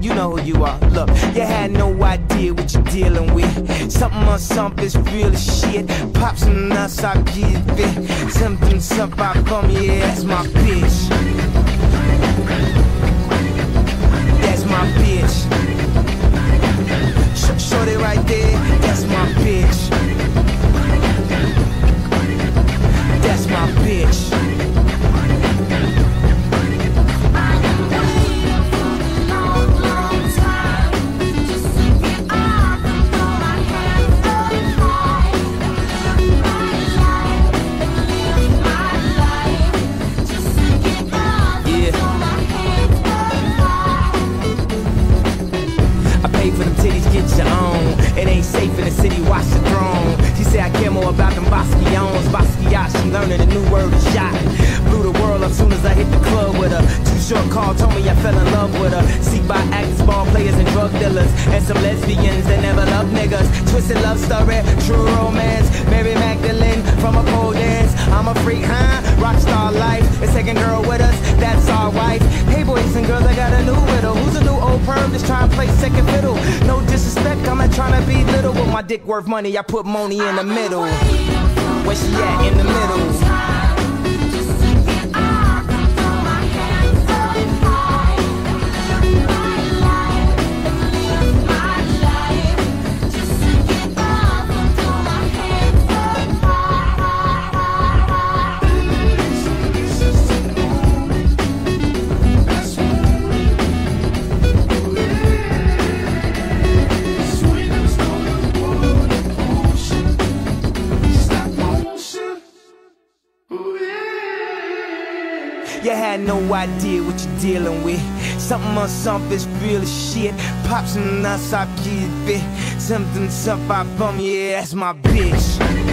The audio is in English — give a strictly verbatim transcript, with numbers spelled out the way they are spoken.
you know who you are. Look, you had no idea what you're dealing with. Something on something is real as shit. Pop some nuts, I'll give it. Something's up, I bum, yeah, that's my bitch. That's my bitch. Sh Shorty right there, that's my bitch. That's my bitch. It ain't safe in the city, watch the throne. She said I care more about them Basquions. Basquiat, she learning a new word is shot. Blew the world up soon as I hit the club with her. Too short call, told me I fell in love with her. Seek by actors, ball players, and drug dealers. And some lesbians that never love niggas. Twisted love story, true romance. Mary Magdalene from a pole dance. I'm a freak, huh? Rockstar life. It's taking girl with us, that's our wife. Hey boys and girls, I got a new widow. Who's a new old perv that's trying to play second fiddle? No disrespect, I'm not trying to be little. With my dick worth money, I put money in the middle. Where she at? In the middle. You had no idea what you're dealing with. Something on something is real as shit. Pop some nuts, I'll give it. Something's up, I bum, yeah, that's my bitch.